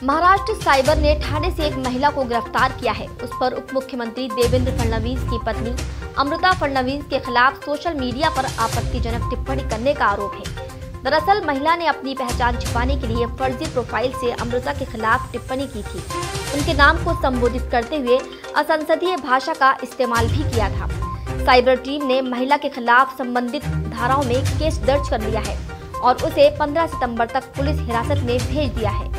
Maharashtra cyber ने ठाणे से एक महिला को गिरफ्तार किया है। उस पर उप मुख्यमंत्री देवेंद्र फडणवीस की पत्नी अमृता फडणवीस के खिलाफ सोशल मीडिया पर आपत्तिजनक टिप्पणी करने का आरोप है। दरअसल महिला ने अपनी पहचान छिपाने के लिए फर्जी प्रोफाइल से अमृता के खिलाफ टिप्पणी की थी। उनके नाम को संबोधित करते हुए असंसदीय भाषा का इस्तेमाल भी किया था। साइबर टीम ने महिला के खिलाफ संबंधित धाराओं में केस दर्ज कर लिया है और उसे 15 सितंबर तक पुलिस हिरासत में भेज दिया है।